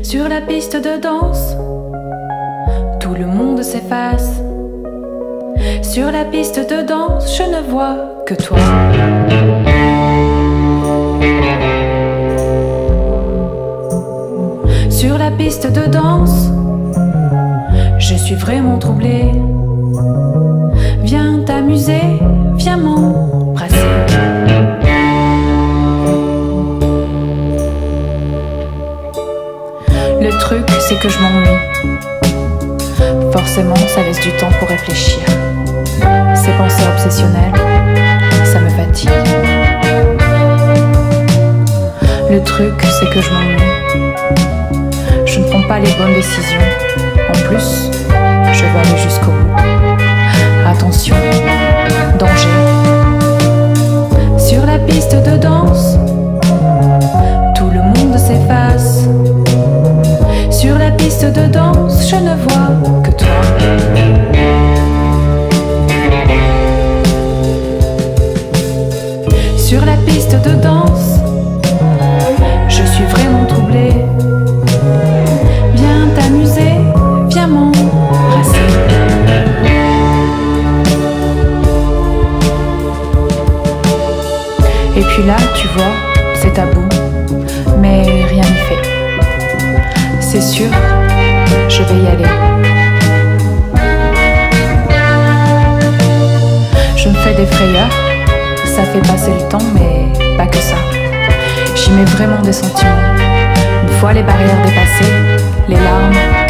Sur la piste de danse, tout le monde s'efface. Sur la piste de danse, je ne vois que toi. Sur la piste de danse, je suis vraiment troublée. Viens t'amuser, viens m'embrasser. Le truc, c'est que je m'ennuie. Forcément, ça laisse du temps pour réfléchir. Ces pensées obsessionnelles, ça me fatigue. Le truc, c'est que je m'ennuie. Je ne prends pas les bonnes décisions. En plus, je veux aller jusqu'au bout. Attention, danger. Sur la piste de danse, tout le monde s'efface. Sur la piste de danse, je ne vois que toi. Sur la piste de danse, je suis vraiment troublée. Viens t'amuser, viens m'embrasser. Et puis là, tu vois, c'est tabou, mais rien n'y fait. C'est sûr, je vais y aller. Je me fais des frayeurs, ça fait passer le temps, mais pas que ça. J'y mets vraiment des sentiments. Une fois les barrières dépassées, les larmes,